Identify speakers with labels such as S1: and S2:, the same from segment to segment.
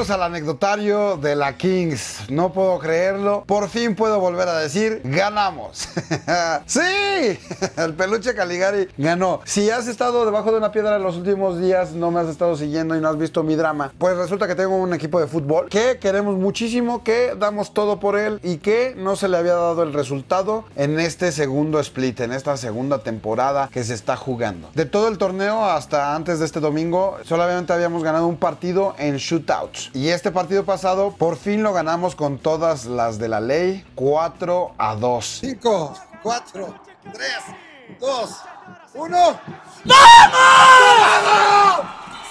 S1: Bienvenidos al anecdotario de la Kings. No puedo creerlo. Por fin puedo volver a decir, ganamos. ¡Sí! El peluche Caligari ganó. Si has estado debajo de una piedra en los últimos días, no me has estado siguiendo y no has visto mi drama, pues resulta que tengo un equipo de fútbol que queremos muchísimo, que damos todo por él y que no se le había dado el resultado en este segundo split, en esta segunda temporada que se está jugando. De todo el torneo hasta antes de este domingo, solamente habíamos ganado un partido en shootouts. Y este partido pasado, por fin lo ganamos con todas las de la ley, 4-2.
S2: 5, 4, 3, 2, 1.
S1: ¡Vamos!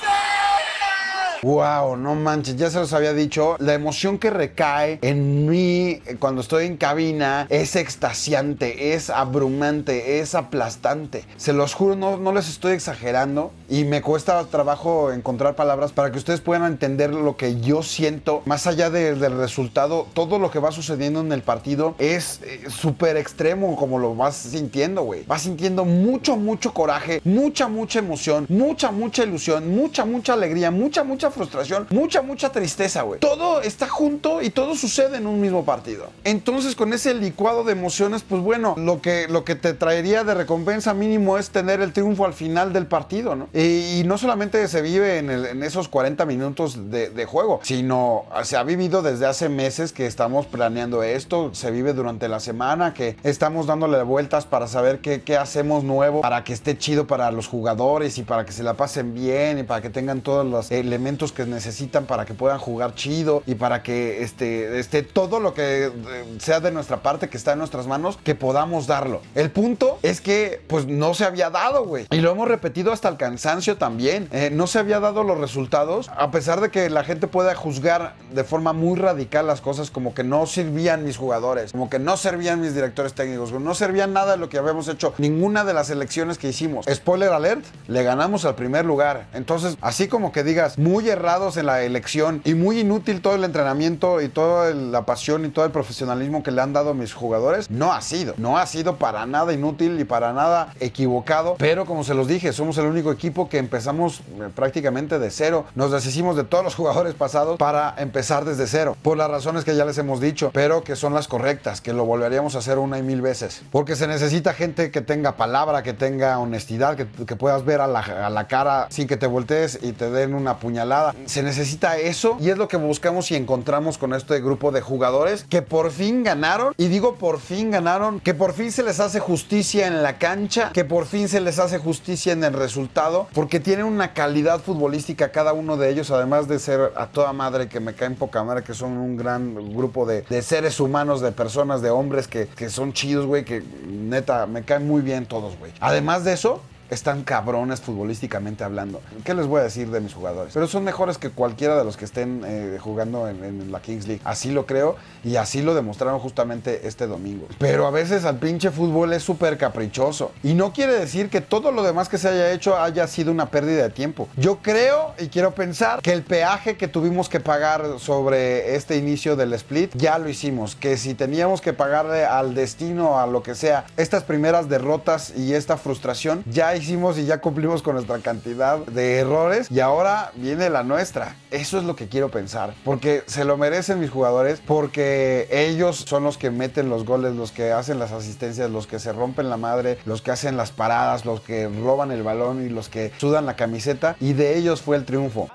S1: Wow, no manches, ya se los había dicho, la emoción que recae en mí cuando estoy en cabina es extasiante, es abrumante, es aplastante. Se los juro, no les estoy exagerando y me cuesta trabajo encontrar palabras para que ustedes puedan entender lo que yo siento. Más allá del resultado, todo lo que va sucediendo en el partido es súper extremo como lo vas sintiendo, güey. Vas sintiendo mucho coraje, mucha emoción, mucha ilusión, mucha alegría, mucha frustración, mucha tristeza, güey. Todo está junto y todo sucede en un mismo partido. Entonces, con ese licuado de emociones, pues bueno, lo que te traería de recompensa mínimo es tener el triunfo al final del partido, ¿no? Y no solamente se vive en esos 40 minutos de juego, sino se ha vivido desde hace meses que estamos planeando esto, se vive durante la semana, que estamos dándole vueltas para saber qué hacemos nuevo, para que esté chido para los jugadores y para que se la pasen bien y para que tengan todos los elementos que necesitan para que puedan jugar chido y para que esté todo lo que sea de nuestra parte, que está en nuestras manos, que podamos darlo. El punto es que pues no se había dado, güey. Y lo hemos repetido hasta el cansancio también. No se había dado los resultados, a pesar de que la gente pueda juzgar de forma muy radical las cosas, como que no servían mis jugadores, como que no servían mis directores técnicos, no servían nada de lo que habíamos hecho, ninguna de las elecciones que hicimos. Spoiler alert, le ganamos al primer lugar. Entonces, así como que digas, muy errados en la elección y muy inútil todo el entrenamiento y toda la pasión y todo el profesionalismo que le han dado a mis jugadores, no ha sido para nada inútil y para nada equivocado, pero como se los dije, somos el único equipo que empezamos prácticamente de cero. Nos deshicimos de todos los jugadores pasados para empezar desde cero, por las razones que ya les hemos dicho, pero que son las correctas, que lo volveríamos a hacer una y mil veces, porque se necesita gente que tenga palabra, que tenga honestidad, que puedas ver a la cara sin que te voltees y te den una puñalada. Se necesita eso y es lo que buscamos y encontramos con este grupo de jugadores que por fin ganaron, y digo por fin ganaron, que por fin se les hace justicia en la cancha, que por fin se les hace justicia en el resultado, porque tienen una calidad futbolística cada uno de ellos, además de ser a toda madre, que me caen poca madre, que son un gran grupo de seres humanos, de personas, de hombres que son chidos, güey, que neta me caen muy bien todos, güey. Además de eso, están cabrones futbolísticamente hablando. ¿Qué les voy a decir de mis jugadores? Pero son mejores que cualquiera de los que estén jugando en la Kings League. Así lo creo y así lo demostraron justamente este domingo. Pero a veces al pinche fútbol es súper caprichoso. Y no quiere decir que todo lo demás que se haya hecho haya sido una pérdida de tiempo. Yo creo y quiero pensar que el peaje que tuvimos que pagar sobre este inicio del split ya lo hicimos. Que si teníamos que pagarle al destino, a lo que sea, estas primeras derrotas y esta frustración, ya hicimos y ya cumplimos con nuestra cantidad de errores y ahora viene la nuestra. Eso es lo que quiero pensar, porque se lo merecen mis jugadores, porque ellos son los que meten los goles, los que hacen las asistencias, los que se rompen la madre, los que hacen las paradas, los que roban el balón y los que sudan la camiseta, y de ellos fue el triunfo.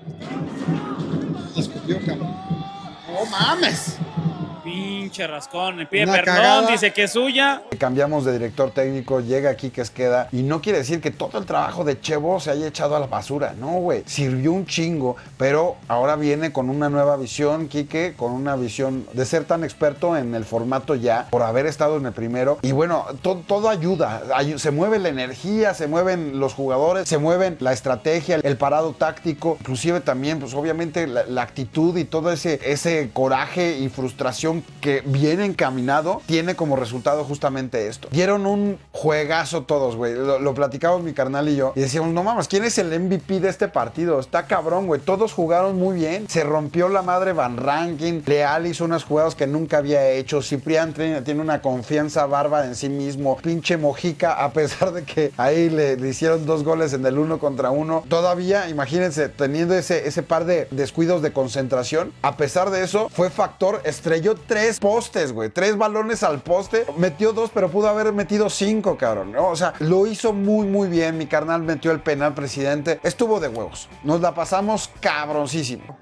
S2: ¡No mames!
S3: Pinche rascón, el pie,
S2: Una
S3: perdón,
S2: cagada.
S3: dice que es suya.
S1: Cambiamos de director técnico, llega aquí que queda, y no quiere decir que todo el trabajo de Chevo se haya echado a la basura, no, güey, sirvió un chingo, pero ahora viene con una nueva visión, Quique, con una visión de ser tan experto en el formato ya, por haber estado en el primero, y bueno, todo ayuda, se mueve la energía, se mueven los jugadores, se mueven la estrategia, el parado táctico, inclusive también, pues obviamente la actitud y todo ese coraje y frustración que bien encaminado, tiene como resultado justamente esto. Dieron un juegazo todos, güey. Lo platicamos mi carnal y yo. Y decíamos, no mames, ¿quién es el MVP de este partido? Está cabrón, güey. Todos jugaron muy bien. Se rompió la madre Van Rankin. Leal hizo unas jugadas que nunca había hecho. Ciprián tiene una confianza bárbara en sí mismo. Pinche Mojica, a pesar de que ahí le hicieron 2 goles en el 1 contra 1. Todavía, imagínense, teniendo ese par de descuidos de concentración. A pesar de eso, fue factor. Estrelló 3 postes, güey. 3 balones al poste. Metió 2, pero pudo haber metido 5, cabrón, ¿no? O sea, lo hizo muy, muy bien. Mi carnal metió el penal, presidente. Estuvo de huevos. Nos la pasamos cabroncísimo.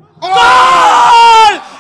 S3: ¡Gol!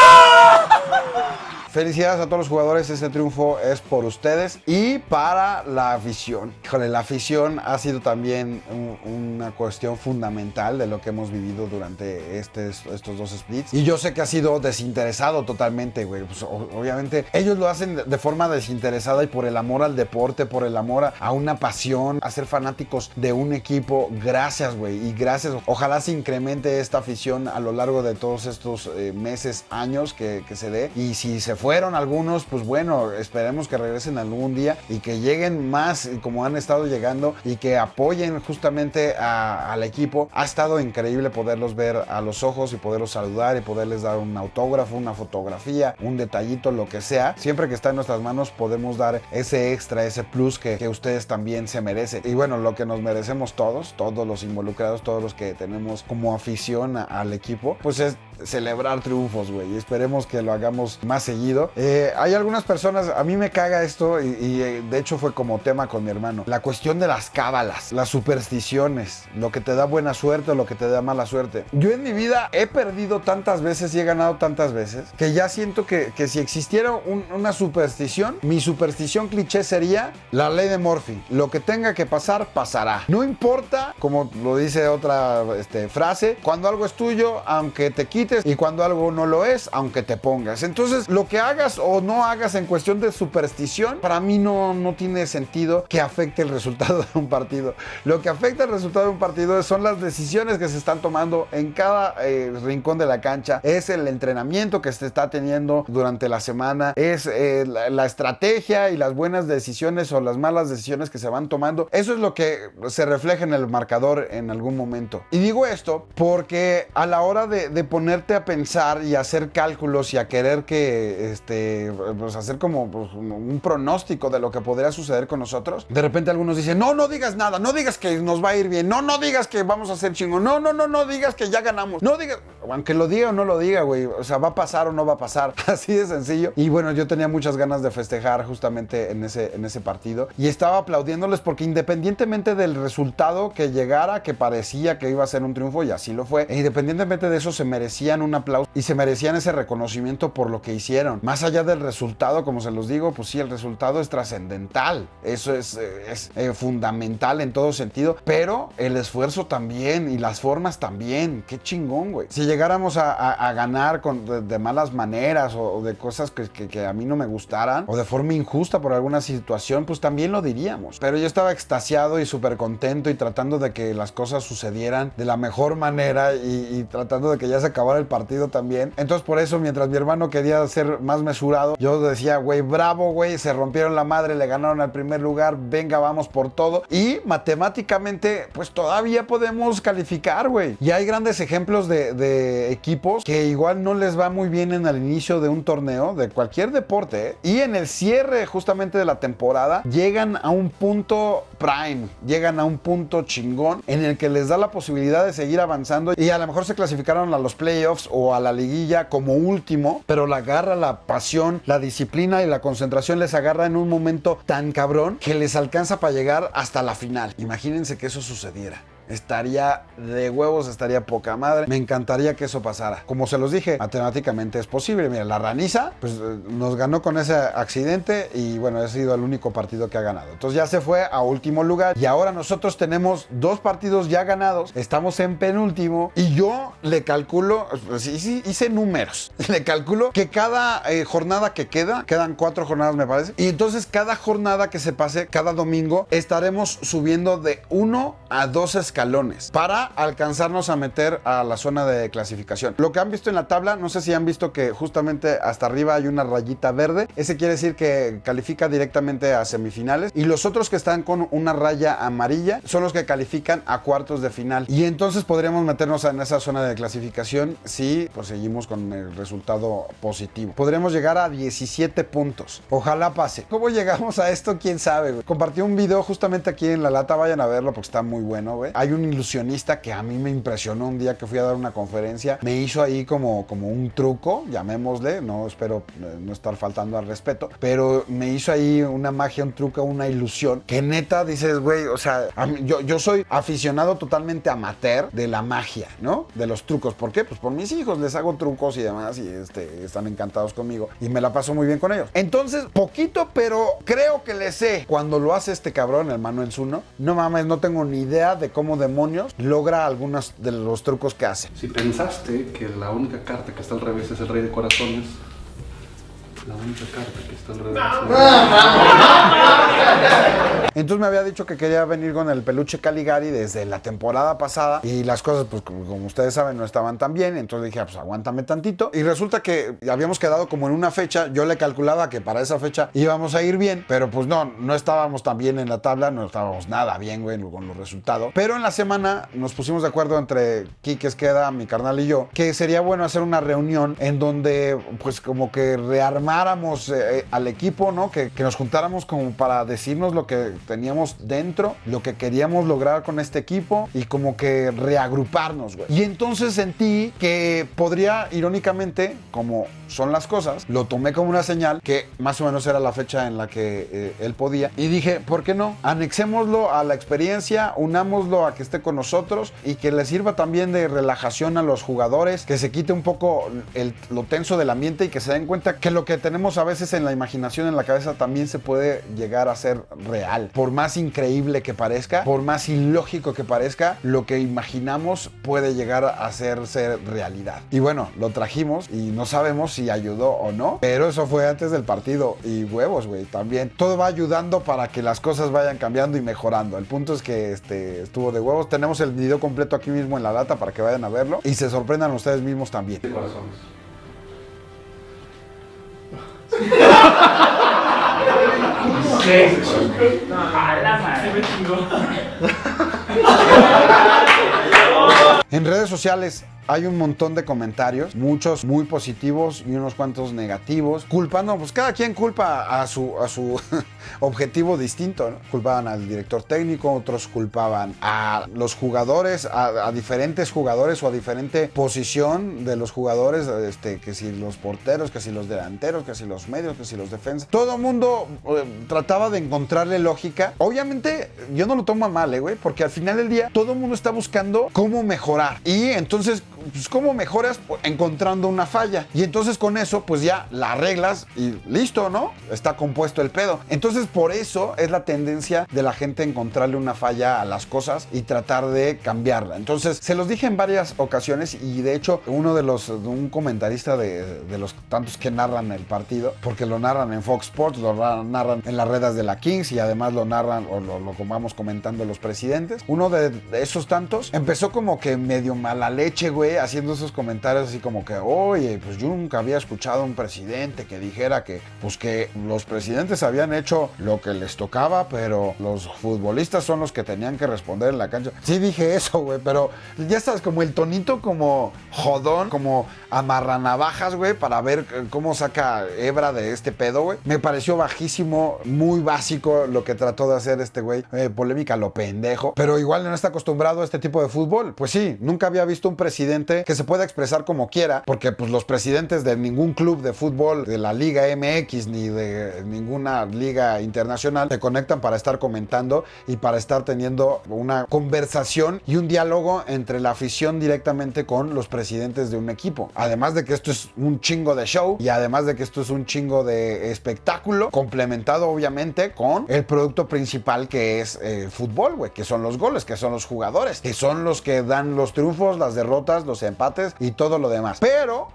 S3: ¡Gol!
S1: Felicidades a todos los jugadores, este triunfo es por ustedes y para la afición. Híjole, la afición ha sido también una cuestión fundamental de lo que hemos vivido durante estos 2 splits. Y yo sé que ha sido desinteresado totalmente, güey. Pues, obviamente, ellos lo hacen de forma desinteresada y por el amor al deporte, por el amor a una pasión, a ser fanáticos de un equipo. Gracias, güey, y gracias. Ojalá se incremente esta afición a lo largo de todos estos meses, años que se dé. Y si se fueron algunos, pues bueno, esperemos que regresen algún día y que lleguen más como han estado llegando y que apoyen justamente al equipo. Ha estado increíble poderlos ver a los ojos y poderlos saludar y poderles dar un autógrafo, una fotografía, un detallito, lo que sea. Siempre que está en nuestras manos podemos dar ese extra, ese plus que ustedes también se merecen. Y bueno, lo que nos merecemos todos los involucrados, todos los que tenemos como afición al equipo, pues es celebrar triunfos, güey. Y esperemos que lo hagamos más seguido. Hay algunas personas, a mí me caga esto y de hecho fue como tema con mi hermano. La cuestión de las cábalas, las supersticiones, lo que te da buena suerte o lo que te da mala suerte. Yo en mi vida he perdido tantas veces y he ganado tantas veces que ya siento que si existiera una superstición, mi superstición cliché sería la ley de Murphy. Lo que tenga que pasar, pasará. No importa, como lo dice otra frase, cuando algo es tuyo, aunque te quites, y cuando algo no lo es, aunque te pongas. Entonces, lo que hagas o no hagas en cuestión de superstición, para mí no tiene sentido que afecte el resultado de un partido. Lo que afecta el resultado de un partido son las decisiones que se están tomando en cada rincón de la cancha, es el entrenamiento que se está teniendo durante la semana, es la estrategia y las buenas decisiones o las malas decisiones que se van tomando. Eso es lo que se refleja en el marcador en algún momento. Y digo esto porque a la hora de ponerte a pensar y hacer cálculos y a querer que pues hacer como pues, un pronóstico de lo que podría suceder con nosotros, de repente algunos dicen, no digas nada, no digas que nos va a ir bien, no digas que vamos a hacer chingón, no digas que ya ganamos, no digas, aunque lo diga o no lo diga, güey, o sea, va a pasar o no va a pasar, así de sencillo. Y bueno, yo tenía muchas ganas de festejar justamente en ese partido y estaba aplaudiéndoles porque independientemente del resultado que llegara, que parecía que iba a ser un triunfo y así lo fue, e independientemente de eso se merecían un aplauso y se merecían ese reconocimiento por lo que hicieron. Más allá del resultado, como se los digo, pues sí, el resultado es trascendental, eso es fundamental en todo sentido, pero el esfuerzo también y las formas también. Qué chingón, güey. Si llegáramos a ganar de malas maneras o de cosas que a mí no me gustaran o de forma injusta por alguna situación, pues también lo diríamos. Pero yo estaba extasiado y súper contento y tratando de que las cosas sucedieran de la mejor manera y tratando de que ya se acabara el partido también. Entonces por eso, mientras mi hermano quería ser más mesurado, yo decía, güey, bravo, güey, se rompieron la madre, le ganaron al primer lugar, venga, vamos por todo. Y matemáticamente, pues todavía podemos calificar, güey. Y hay grandes ejemplos de equipos que igual no les va muy bien en el inicio de un torneo, de cualquier deporte, ¿eh? Y en el cierre justamente de la temporada, llegan a un punto prime, llegan a un punto chingón en el que les da la posibilidad de seguir avanzando y a lo mejor se clasificaron a los playoffs o a la liguilla como último, pero la garra, la pasión, la disciplina y la concentración les agarra en un momento tan cabrón que les alcanza para llegar hasta la final. Imagínense que eso sucediera. Estaría de huevos, estaría poca madre. Me encantaría que eso pasara. Como se los dije, matemáticamente es posible. Mira, la Raniza pues nos ganó con ese accidente y bueno, ha sido el único partido que ha ganado. Entonces ya se fue a último lugar y ahora nosotros tenemos 2 partidos ya ganados. Estamos en penúltimo y yo le calculo, pues, hice números. Le calculo que cada jornada que quedan 4 jornadas me parece. Y entonces cada jornada que se pase, cada domingo, estaremos subiendo de 1 a 2 escalones escalones para alcanzarnos a meter a la zona de clasificación. Lo que han visto en la tabla, no sé si han visto que justamente hasta arriba hay una rayita verde. Ese quiere decir que califica directamente a semifinales. Y los otros que están con una raya amarilla son los que califican a cuartos de final. Y entonces podríamos meternos en esa zona de clasificación si pues seguimos con el resultado positivo. Podríamos llegar a 17 puntos. Ojalá pase. ¿Cómo llegamos a esto? ¿Quién sabe, güey? Compartí un video justamente aquí en La Lata. Vayan a verlo porque está muy bueno, güey. Hay un ilusionista que a mí me impresionó un día que fui a dar una conferencia. Me hizo ahí como un truco, llamémosle. No espero no estar faltando al respeto. Pero me hizo ahí una magia, un truco, una ilusión. Que neta dices, güey, o sea, yo soy aficionado totalmente amateur de la magia, ¿no? De los trucos. ¿Por qué? Pues por mis hijos. Les hago trucos y demás y están encantados conmigo. Y me la paso muy bien con ellos. Entonces, poquito, pero creo que le sé. Cuando lo hace este cabrón, el Manuel Zuno, no mames, no tengo ni idea de cómo demonios logra algunos de los trucos que hace.
S4: Si pensaste que la única carta que está al revés es el Rey de Corazones, la única carta que está al revés.
S1: Entonces me había dicho que quería venir con el peluche Caligari desde la temporada pasada y las cosas, pues como ustedes saben, no estaban tan bien. Entonces dije, pues aguántame tantito. Y resulta que habíamos quedado como en una fecha. Yo le calculaba que para esa fecha íbamos a ir bien, pero pues no estábamos tan bien en la tabla, no estábamos nada bien, güey, con los resultados. Pero en la semana nos pusimos de acuerdo entre Quique Esqueda, mi carnal y yo, que sería bueno hacer una reunión en donde pues como que rearmáramos al equipo, ¿no? Que nos juntáramos como para decirnos lo que teníamos dentro, lo que queríamos lograr con este equipo y como que reagruparnos, güey. Y entonces sentí que podría, irónicamente, como son las cosas, lo tomé como una señal que más o menos era la fecha en la que él podía y dije, ¿por qué no? Anexémoslo a la experiencia, unámoslo a que esté con nosotros y que le sirva también de relajación a los jugadores, que se quite un poco lo tenso del ambiente y que se den cuenta que lo que tenemos a veces en la imaginación, en la cabeza, también se puede llegar a ser real. Por más increíble que parezca, por más ilógico que parezca, lo que imaginamos puede llegar a hacerse realidad. Y bueno, lo trajimos y no sabemos si ayudó o no, pero eso fue antes del partido y huevos, güey, también. Todo va ayudando para que las cosas vayan cambiando y mejorando. El punto es que estuvo de huevos. Tenemos el video completo aquí mismo en La Lata para que vayan a verlo y se sorprendan ustedes mismos también.
S4: De corazones.
S3: A la madre.
S1: En redes sociales hay un montón de comentarios, muchos muy positivos y unos cuantos negativos, culpando, pues cada quien culpa a su objetivo distinto, ¿no? Culpaban al director técnico, otros culpaban a los jugadores, a diferentes jugadores o a diferente posición de los jugadores, que si los porteros, que si los delanteros, que si los medios, que si los defensas. Todo el mundo trataba de encontrarle lógica. Obviamente, yo no lo tomo a mal, güey, porque al final del día todo el mundo está buscando cómo mejorar. Y entonces, pues, ¿cómo mejoras? Pues, encontrando una falla. Y entonces con eso, pues ya la arreglas y listo, ¿no? Está compuesto el pedo. Entonces, por eso es la tendencia de la gente encontrarle una falla a las cosas y tratar de cambiarla. Entonces, se los dije en varias ocasiones y de hecho, un comentarista de los tantos que narran el partido, porque lo narran en Fox Sports, lo narran en las redes de la Kings y además lo narran o lo vamos comentando los presidentes. Uno de esos tantos empezó como que medio mala leche, güey, haciendo esos comentarios así como que, oye, pues yo nunca había escuchado a un presidente que dijera que, pues que los presidentes habían hecho lo que les tocaba, pero los futbolistas son los que tenían que responder en la cancha. Sí dije eso, güey, pero ya sabes, como el tonito como jodón, como amarranavajas, güey, para ver cómo saca hebra de este pedo, güey. Me pareció bajísimo, muy básico lo que trató de hacer este güey. Polémica lo pendejo, pero igual no está acostumbrado a este tipo de fútbol. Pues sí, nunca había visto un presidente que se pueda expresar como quiera, porque pues los presidentes de ningún club de fútbol de la Liga MX ni de ninguna liga internacional se conectan para estar comentando y para estar teniendo una conversación y un diálogo entre la afición directamente con los presidentes de un equipo. Además de que esto es un chingo de show y además de que esto es un chingo de espectáculo, complementado obviamente con el producto principal que es fútbol, güey, que son los goles, que son los jugadores, que son los que dan los triunfos, las derrotas, los empates y todo lo demás. Pero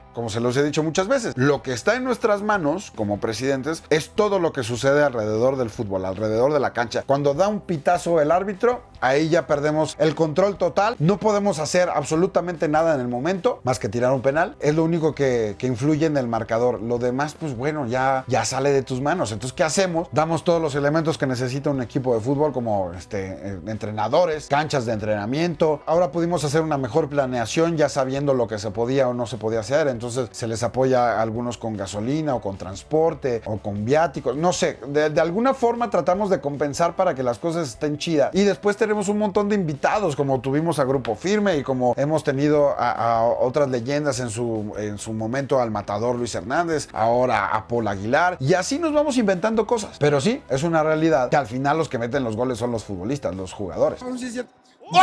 S1: como se los he dicho muchas veces, lo que está en nuestras manos como presidentes es todo lo que sucede alrededor del fútbol, alrededor de la cancha. Cuando da un pitazo el árbitro, ahí ya perdemos el control total. No podemos hacer absolutamente nada en el momento, más que tirar un penal. Es lo único que influye en el marcador. Lo demás, pues bueno, ya sale de tus manos. Entonces, ¿qué hacemos? Damos todos los elementos que necesita un equipo de fútbol, como entrenadores, canchas de entrenamiento. Ahora pudimos hacer una mejor planeación, ya sabiendo lo que se podía o no se podía hacer. Entonces, se les apoya a algunos con gasolina o con transporte o con viáticos. No sé, de alguna forma tratamos de compensar para que las cosas estén chidas. Y después tenemos un montón de invitados, como tuvimos a Grupo Firme y como hemos tenido a otras leyendas en su momento, al matador Luis Hernández, ahora a Paul Aguilar, y así nos vamos inventando cosas. Pero sí, es una realidad que al final los que meten los goles son los futbolistas, los jugadores.
S3: ¡Gol!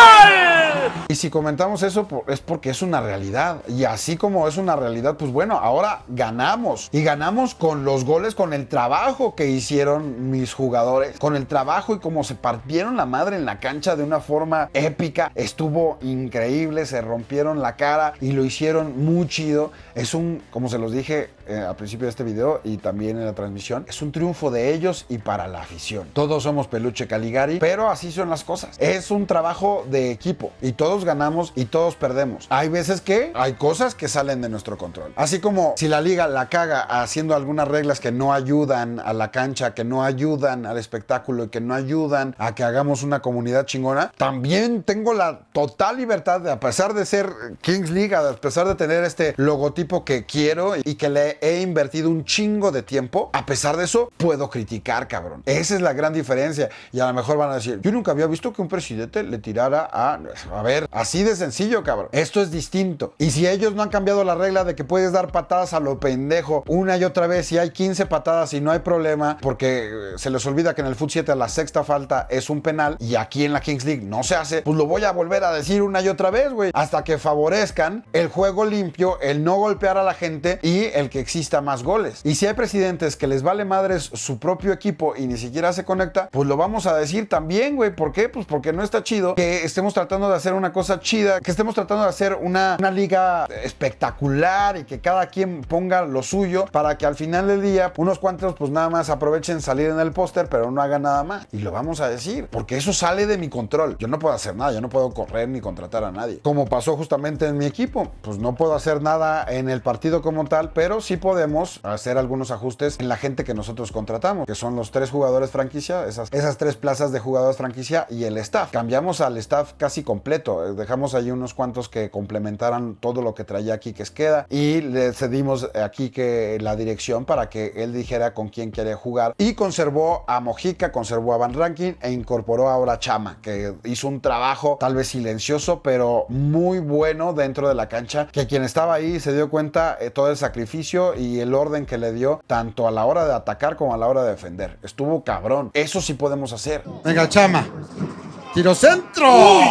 S1: Y si comentamos eso es porque es una realidad. Y así como es una realidad, pues bueno, ahora ganamos. Y ganamos con los goles, con el trabajo que hicieron mis jugadores, con el trabajo y como se partieron la madre en la cancha de una forma épica. Estuvo increíble, se rompieron la cara y lo hicieron muy chido. Es como se los dije al principio de este video y también en la transmisión, es un triunfo de ellos y para la afición. Todos somos Peluche Caligari, pero así son las cosas. Es un trabajo de equipo y todos ganamos y todos perdemos. Hay veces que hay cosas que salen de nuestro control. Así como si la liga la caga haciendo algunas reglas que no ayudan a la cancha, que no ayudan al espectáculo y que no ayudan a que hagamos una comunidad chingona, también tengo la total libertad de, a pesar de ser Kings League, a pesar de tener este logotipo que quiero y que le he invertido un chingo de tiempo, a pesar de eso puedo criticar, cabrón. Esa es la gran diferencia. Y a lo mejor van a decir, yo nunca había visto que un presidente le tirara a ver, así de sencillo, cabrón. Esto es distinto. Y si ellos no han cambiado la regla de que puedes dar patadas a lo pendejo una y otra vez, y hay 15 patadas y no hay problema, porque se les olvida que en el Fut 7 la sexta falta es un penal y aquí en la Kings League no se hace, pues lo voy a volver a decir una y otra vez, güey, hasta que favorezcan el juego limpio, el no golpear a la gente y el que exista más goles. Y si hay presidentes que les vale madres su propio equipo y ni siquiera se conecta, pues lo vamos a decir también, güey. ¿Por qué? Pues porque no está chido que estemos tratando de hacer una cosa chida, que estemos tratando de hacer una liga espectacular y que cada quien ponga lo suyo para que al final del día unos cuantos pues nada más aprovechen salir en el póster pero no hagan nada más. Y lo vamos a decir porque eso sale de mi control. Yo no puedo hacer nada, yo no puedo correr ni contratar a nadie. Como pasó justamente en mi equipo, pues no puedo hacer nada en el partido como tal, pero sí podemos hacer algunos ajustes en la gente que nosotros contratamos, que son los 3 jugadores franquicia, esas 3 plazas de jugadores franquicia y el staff. Cambiamos al staff casi completo, dejamos ahí unos cuantos que complementaran todo lo que traía Quique Esqueda y le cedimos a Quique la dirección para que él dijera con quién quiere jugar y conservó a Mojica, conservó a Van Rankin e incorporó ahora a Chama, que hizo un trabajo tal vez silencioso pero muy bueno dentro de la cancha, que quien estaba ahí se dio cuenta todo el sacrificio y el orden que le dio tanto a la hora de atacar como a la hora de defender. Estuvo cabrón. Eso sí podemos hacer.
S2: Venga, Chama. Tiro centro.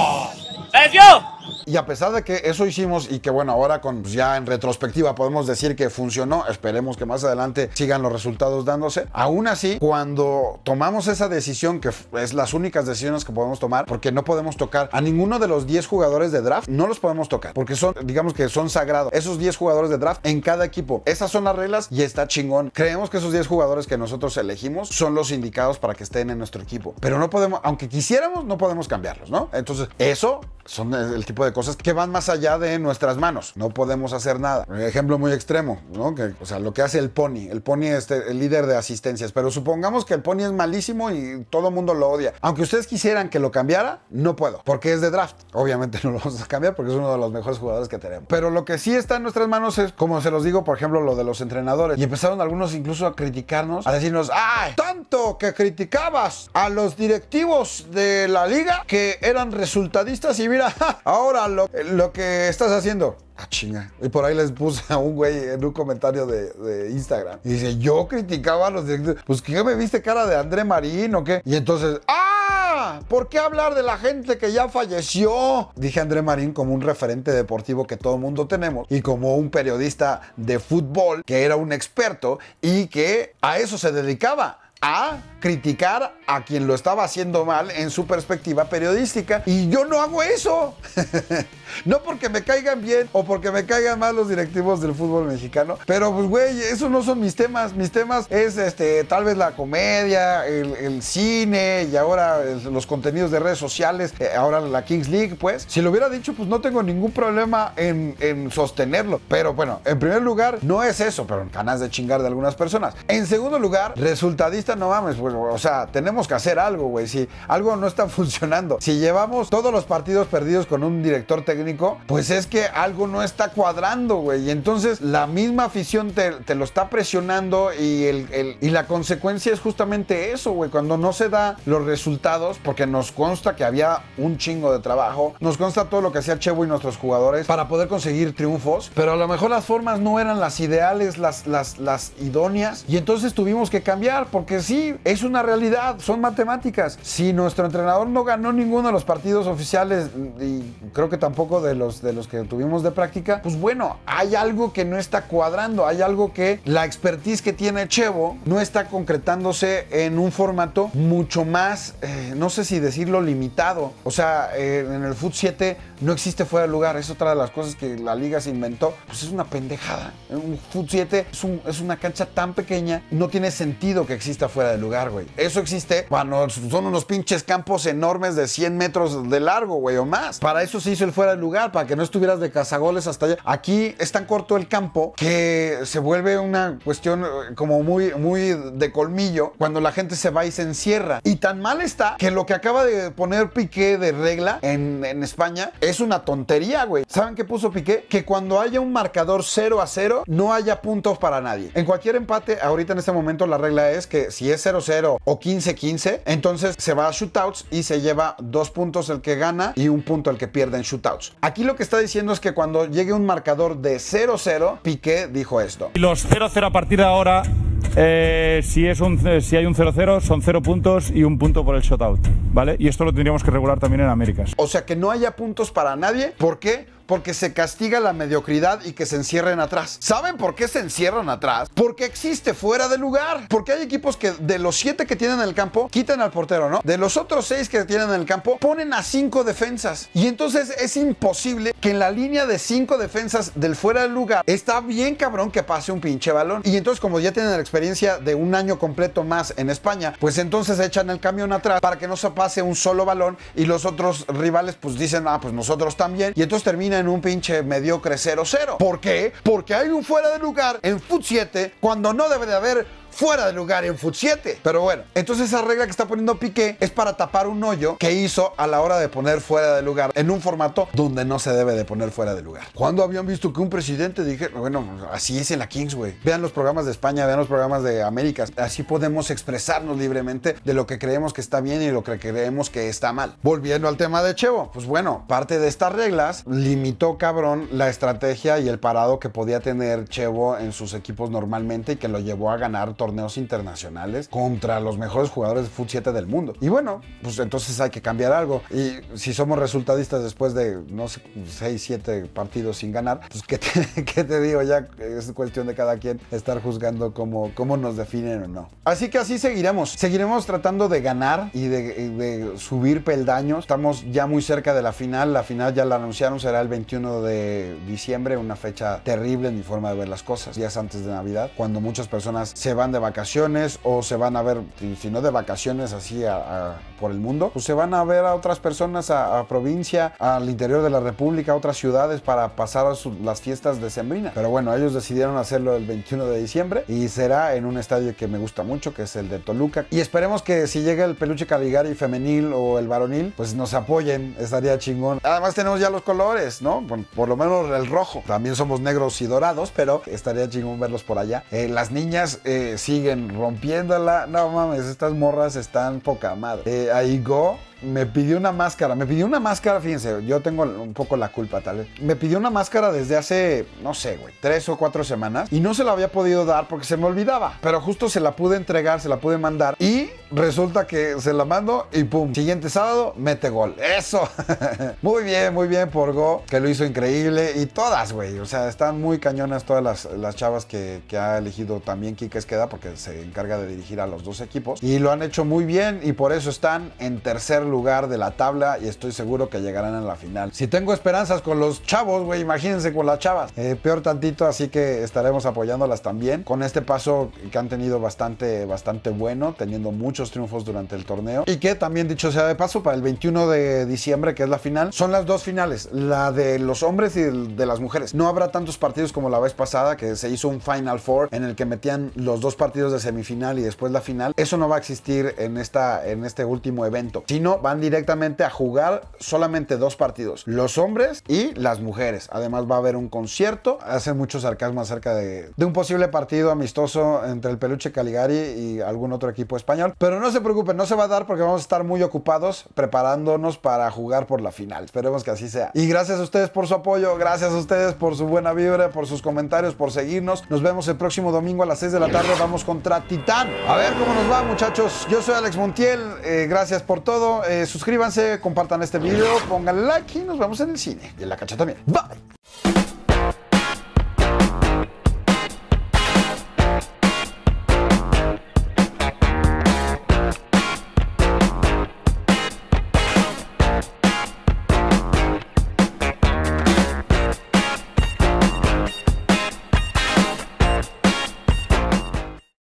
S3: ¡Venció!
S1: Y a pesar de que eso hicimos y que bueno, ahora pues ya en retrospectiva podemos decir que funcionó, esperemos que más adelante sigan los resultados dándose. Aún así, cuando tomamos esa decisión, que es las únicas decisiones que podemos tomar, porque no podemos tocar a ninguno de los 10 jugadores de draft, no los podemos tocar, porque son, digamos que son sagrados. Esos 10 jugadores de draft en cada equipo. Esas son las reglas y está chingón. Creemos que esos 10 jugadores que nosotros elegimos son los indicados para que estén en nuestro equipo. Pero no podemos, aunque quisiéramos, no podemos cambiarlos, ¿no? Entonces, eso son el tipo de cosas que van más allá de nuestras manos. No podemos hacer nada. Un ejemplo muy extremo, ¿no? O sea, lo que hace el Pony. El Pony es el líder de asistencias. Pero supongamos que el Pony es malísimo y todo el mundo lo odia. Aunque ustedes quisieran que lo cambiara, no puedo. Porque es de draft. Obviamente no lo vamos a cambiar porque es uno de los mejores jugadores que tenemos. Pero lo que sí está en nuestras manos es, como se los digo, por ejemplo, lo de los entrenadores. Y empezaron algunos incluso a criticarnos, a decirnos, ¡ay! Tanto que criticabas a los directivos de la liga que eran resultadistas y mira, ahora lo que estás haciendo. Ah, chinga. Y por ahí les puse a un güey en un comentario de Instagram. Y dice, yo criticaba a los directivos. Pues, ¿qué me viste cara de André Marín o qué? Y entonces, ¡ah! ¿Por qué hablar de la gente que ya falleció? Dije André Marín como un referente deportivo que todo el mundo tenemos y como un periodista de fútbol que era un experto y que a eso se dedicaba. a criticar a quien lo estaba haciendo mal en su perspectiva periodística. Y yo no hago eso. No porque me caigan bien o porque me caigan mal los directivos del fútbol mexicano. Pero pues, güey, esos no son mis temas. Mis temas es tal vez la comedia, el cine y ahora los contenidos de redes sociales. Ahora la Kings League, pues. Si lo hubiera dicho, pues no tengo ningún problema en sostenerlo. Pero bueno, en primer lugar, no es eso, pero ganas de chingar de algunas personas. En segundo lugar, resultadista, no mames, pues, o sea, tenemos que hacer algo, güey. Si algo no está funcionando, si llevamos todos los partidos perdidos con un director técnico, pues es que algo no está cuadrando, güey. Y entonces la misma afición te lo está presionando y la consecuencia es justamente eso, güey. Cuando no se da los resultados, porque nos consta que había un chingo de trabajo, nos consta todo lo que hacía Chevo y nuestros jugadores para poder conseguir triunfos, pero a lo mejor las formas no eran las ideales, las idóneas, y entonces tuvimos que cambiar, porque sí, es una realidad, son matemáticas. Si nuestro entrenador no ganó ninguno de los partidos oficiales, y creo que tampoco de los que tuvimos de práctica, pues bueno, hay algo que no está cuadrando, hay algo que la expertise que tiene Chevo no está concretándose en un formato mucho más, no sé si decirlo, limitado. O sea, en el Fut 7 no existe fuera de lugar, es otra de las cosas que la liga se inventó. Pues es una pendejada. Un Fut 7 es una cancha tan pequeña, no tiene sentido que exista fuera de lugar, güey. Eso existe cuando son unos pinches campos enormes de 100 metros de largo, güey, o más. Para eso se hizo el fuera de lugar, para que no estuvieras de cazagoles hasta allá. Aquí es tan corto el campo que se vuelve una cuestión como muy de colmillo cuando la gente se va y se encierra. Y tan mal está que lo que acaba de poner Piqué de regla en España es una tontería, güey. ¿Saben qué puso Piqué? Que cuando haya un marcador 0-0 no haya puntos para nadie. En cualquier empate, ahorita en este momento la regla es que si es 0-0 o 15-15, entonces se va a shootouts y se lleva 2 puntos el que gana y 1 punto el que pierde en shootouts. Aquí lo que está diciendo es que cuando llegue un marcador de 0-0, Piqué dijo esto.
S5: Los 0-0 a partir de ahora, si hay un 0-0, son 0 puntos y 1 punto por el shootout, ¿vale? Y esto lo tendríamos que regular también en Américas.
S1: O sea, que no haya puntos para nadie. ¿Por qué? Porque se castiga la mediocridad y que se encierren atrás. ¿Saben por qué se encierran atrás? Porque existe fuera de lugar. Porque hay equipos que de los 7 que tienen en el campo, quitan al portero, ¿no? De los otros 6 que tienen en el campo, ponen a 5 defensas. Y entonces es imposible que en la línea de 5 defensas del fuera de lugar está bien cabrón que pase un pinche balón. Y entonces, como ya tienen la experiencia de un año completo más en España, pues entonces echan el camión atrás para que no se pase un solo balón y los otros rivales pues dicen, ah, pues nosotros también. Y entonces termina en un pinche mediocre 0-0. ¿Por qué? Porque hay un fuera de lugar en Fut 7 cuando no debe de haber fuera de lugar en Fut 7. Pero bueno, entonces esa regla que está poniendo Piqué es para tapar un hoyo que hizo a la hora de poner fuera de lugar en un formato donde no se debe de poner fuera de lugar. ¿Cuándo habían visto que un presidente dije, bueno, así es en la Kings, güey? Vean los programas de España, vean los programas de América. Así podemos expresarnos libremente de lo que creemos que está bien y lo que creemos que está mal. Volviendo al tema de Chevo, pues bueno, parte de estas reglas limitó, cabrón, la estrategia y el parado que podía tener Chevo en sus equipos normalmente y que lo llevó a ganar torneos internacionales contra los mejores jugadores de Fut 7 del mundo. Y bueno, pues entonces hay que cambiar algo. Y si somos resultadistas después de, no sé, 6, 7 partidos sin ganar, pues ¿qué te digo? Ya es cuestión de cada quien estar juzgando cómo nos definen o no. Así que así seguiremos. Seguiremos tratando de ganar y de subir peldaños. Estamos ya muy cerca de la final. La final ya la anunciaron, será el 21 de diciembre, una fecha terrible en mi forma de ver las cosas. Días antes de Navidad, cuando muchas personas se van de vacaciones o se van a ver, si no de vacaciones así por el mundo, pues se van a ver a otras personas a provincia, al interior de la república, a otras ciudades para pasar las fiestas decembrinas. Pero bueno, ellos decidieron hacerlo el 21 de diciembre y será en un estadio que me gusta mucho, que es el de Toluca. Y esperemos que si llega el Peluche Caligari femenil o el varonil, pues nos apoyen, estaría chingón. Además tenemos ya los colores, ¿no? Por lo menos el rojo. También somos negros y dorados, pero estaría chingón verlos por allá. Las niñas siguen rompiéndola. No mames, estas morras están poca madre. Aigo me pidió una máscara. Fíjense, yo tengo un poco la culpa, tal vez. Me pidió una máscara desde hace, no sé, güey, 3 o 4 semanas. Y no se la había podido dar porque se me olvidaba. Pero justo se la pude entregar, se la pude mandar. Y resulta que se la mando y pum, siguiente sábado mete gol. ¡Eso! Muy bien por Go, que lo hizo increíble. Y todas, güey, o sea, están muy cañonas todas las chavas que ha elegido también Quique Esqueda, porque se encarga de dirigir a los dos equipos. Y lo han hecho muy bien y por eso están en tercer lugar de la tabla y estoy seguro que llegarán a la final. Si tengo esperanzas con los chavos, güey, imagínense con las chavas. Peor tantito, así que estaremos apoyándolas también. Con este paso que han tenido bastante bueno, teniendo muchos triunfos durante el torneo. Y que también, dicho sea de paso, para el 21 de diciembre, que es la final, son las dos finales, la de los hombres y de las mujeres. No habrá tantos partidos como la vez pasada, que se hizo un Final Four en el que metían los dos partidos de semifinal y después la final. Eso no va a existir en este último evento, sino van directamente a jugar solamente dos partidos, los hombres y las mujeres. Además va a haber un concierto. Hacen mucho sarcasmo acerca de un posible partido amistoso entre el Peluche Caligari y algún otro equipo español, pero no se preocupen, no se va a dar porque vamos a estar muy ocupados preparándonos para jugar por la final. Esperemos que así sea. Y gracias a ustedes por su apoyo, gracias a ustedes por su buena vibra, por sus comentarios, por seguirnos. Nos vemos el próximo domingo a las 6 de la tarde. Vamos contra Titán. A ver cómo nos va, muchachos. Yo soy Alex Montiel. Gracias por todo. Suscríbanse, compartan este video, pónganle like y nos vemos en el cine y en la cancha también. Bye.